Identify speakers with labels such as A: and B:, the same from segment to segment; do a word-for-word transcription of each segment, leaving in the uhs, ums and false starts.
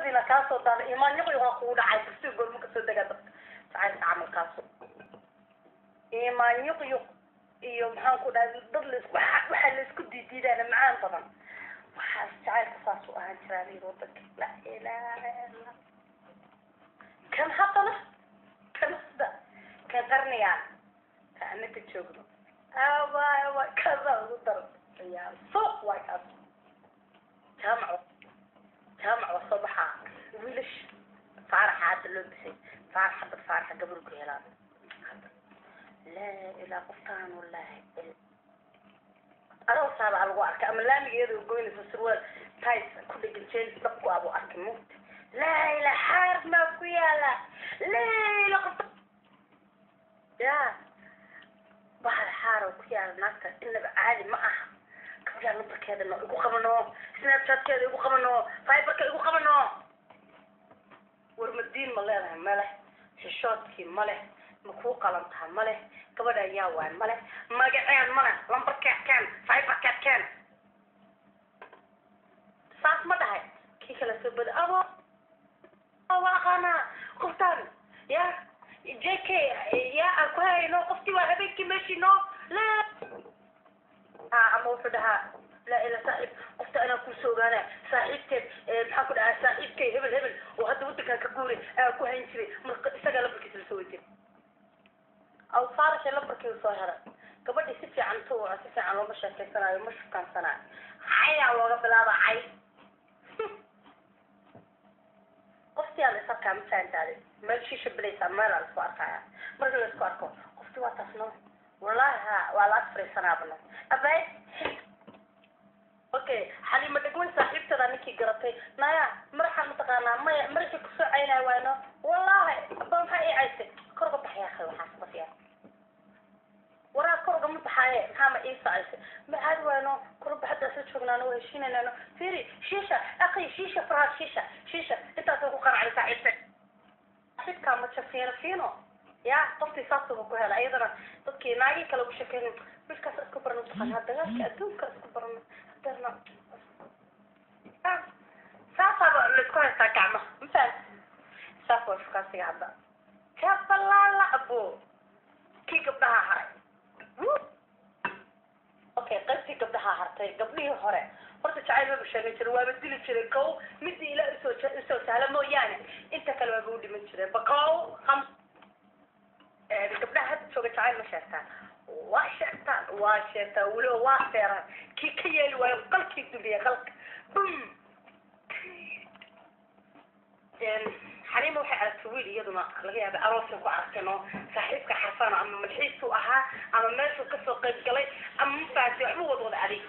A: دينا كاسو دار إيمان يقول يقول عايز تقول ممكن تصدق تعال تعمل كاسو إيمان يقول يوم هنقول ضل وحل اسكت دي أنا معاه طبعا وحاس تعال كاسو أهان تراني روضك لا إله إلا الله كم حطنا كم هذا كثرني يعني كأنك تشوفه أوا أوا كذا وضرب يا صوت وايد جامعة جامعة الصبح ويلش فرح عاد اللبسي فرح فرح قبل كهلا لا إلى قفطان والله أنا وصار على الوقت أما لا ميجي يقولون في السروال تايس كل جنسين سبقوا أبو أكمل لا إلى حارب ما كيالا لا إلى قفطان يا بحر حارب كيالا ناكتر إلا بعالي ما أح كيالا نبرك هذا إنه يقول خمنه سناب شات كذا يقول خمنه فايبر كذا يقول خمنه ورمدين ملاه ملح شاشات كي ملح مخوق لمتها ملح كبر ياوان ملح ما جعان ملح لمبر كات كان فايبر كات كان صاص ما ده كي كلا سبب أبو أبو أنا قفتان يا جيكي يا أكوي نو قفتي وهبيك ماشي نو لا ها أمو فدها لا إلا صاحب قفت أنا كل سوق أنا صاحبتي بحكوا على صاحبتي هبل هبل وهذا ودك كقولي أكو هينشري من سجل لبرك تلسويتي أو صار شيء لبرك يصهر قبل يسفي عن صور يسفي عن لو مش كسرة مش كان سنة عيا وقبل هذا عي قفتي على سكان مثلا تاري ما شيء شبليس أمر على السوار كيا مرة السواركو قفتي واتفنو والله ها ولا أفري سنة بنا أبي اوكي حليمه دغون صاحبتها نكي غرتي نايا مرحا متقانا ما مركي كسو عينا وينو والله ابا ما اي عيسى كرغ بخيا اخي waxaas basiya wara كرغ ma baxay ha ma ii saayse ma aad wayno kor baxda soo joognaano way shiinayno fiiri shiisha akhi shiisha faraas shiisha shiisha inta soo ku qaracay saaxiibta xidka ma chafeero fiino ya qofti saasoo ku helay ayadana dadkii naagi kale u shaqeeyay midkaas isku barno taqaan dagaalka adduunka isku barno درنا سافر لكل ساكعمة مثلا سافر في كاسي عبا كيف لا لا أبو كي قبلها هاي أوكي قلتي قبلها هرتي قبليه هراء قلت تعالي بشري تروى بدي تشري كو مدي لا إسو إسو سهلة مو يعني أنت كلمة بودي من تشري بقاو خمس قبلها تسوي تعالي مشاركة واشرتان واشرتا ولو وافرة كي كيل ويقل كي الدنيا خلق بوم يعني حليمة وحي على التويل يدنا لقيها بأروسي وعركنو صاحبك حسانة أما ملحيسو أها أما ماشو كسو قيد قلي أما مفاتي وعبو وضوض عليك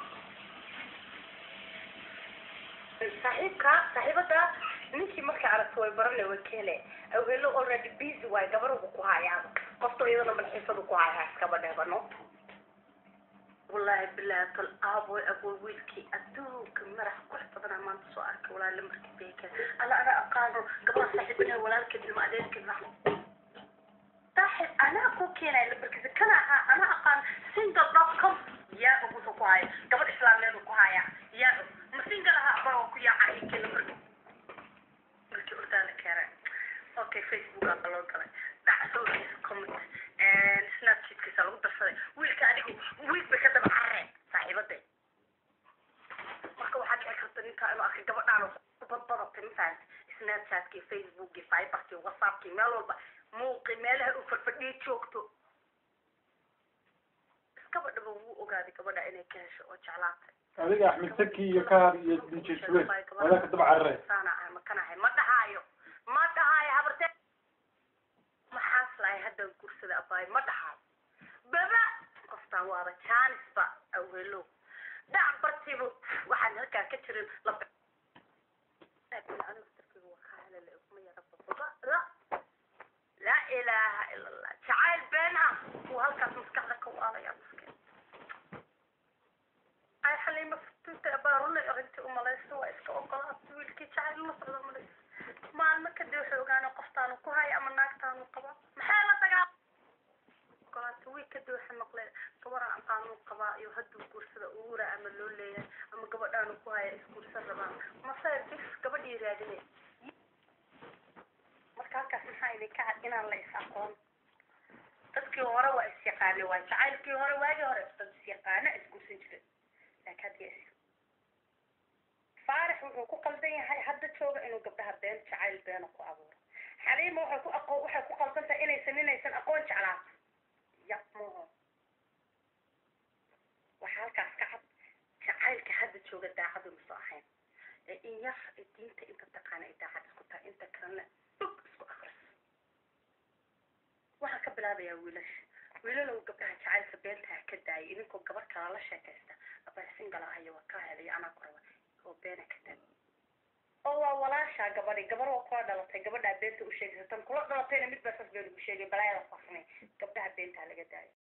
A: صاحبك صاحبك ninkii marka aragto way baran way kale oo helo already busy way gabaruhu ku hayaan qofto iyadana malxiisadu ku hayaan iska badheebano wallahi billahi tal abo abo wiilki adduunka marax ku xidana maanta soo arkay walaal markii beeka ala ana aqaano gabadha saaxiibana walaalkeed ilma adeerkeed raxmo saaxib ana ku keenay markii kana ana aqaan single dot com ya ugu soo ku hay gabadh islaameed ku haya ya ma single ha abo ku yaacay keenay اوكي فيسبوك قالوا كلا دعسوا كومنت ان سناب شات كيسا لو درسay wiilka adigu wiil bay ka daba carreen saaxiibada marka waxa ay kartaa ninka inuu akhi gabadhaan ku badbadatay misal snap chat ki facebook ki fiber ki whatsapp ki meel walba muuqi meelaha u farfadhiyo joogto iska badaba uu ogaaday gabadha inay ka hesho oo jeclaatay
B: adiga axmed saki iyo kaar iyo dijiswe wala ka daba carreen
A: sana ma kana hay ma dhahayo ما دهاي هبرتي ما حاصله هذا الكرسي ده أباي ما دهاي بابا قفطان وابا كانس با أولو ده عبرتي واحد هكا كتير لب لكن أنا أفتكر وخاله الأمية رب لا لا إله إلا الله تعال بينها وهلكا مسكحلك وآله يا مسكين أي حليمة فتنت أباروني أغنتي أم الله يسوى إسكا وقلات ويلكي تعال مصر المليس ما المكد يحوقان قفطان وكوهاي أما ناكتان وقبا محالة تقال قلت ويكد يحمق صورا عن قانون قبا يهدو كورسة أورا أما اللولي أما قبضان وكوهاي إسكورسة ربان ما صير كيف قبض ii raadinay marka halkaas maxaa idinka cad inaan la is aqoon dadkii hore waa is yaqaanay waa jacaylkii hore waagii hore dad is yaqaana isguursan jiray laakiin hadda is faarax wuxuu ku qaldan yahay hadda jooga inuu gabdhaha been jacayl beena ku abuuro xaliima waxay ku aqoon waxay ku qaldan tahay inaysan inaysan aqoon jeclaa yab mooho waxaa halkaas ka cad jacaylka hadda jooga daacadu ma soo ahayn ee in yar diinta inta taqaana ay daacad isku tahay inta kalena dhug isku akris waxaa ka bilaabayaa wiilasha wiilalow gabdhaha jacaylka beentaha ka daayay idinkoo gabar kala la sheekaysta abasin gala ayo waa ka helay anaa ku raba oo beena ka daay oo waa walaashaa gabadhi gabar waa kula dhalatay gabadhaa beenta u sheegaysa tan kula dhalatayna mid baa sas been ugu sheegay balaayada faafnay gabdhaha beentaha laga daayo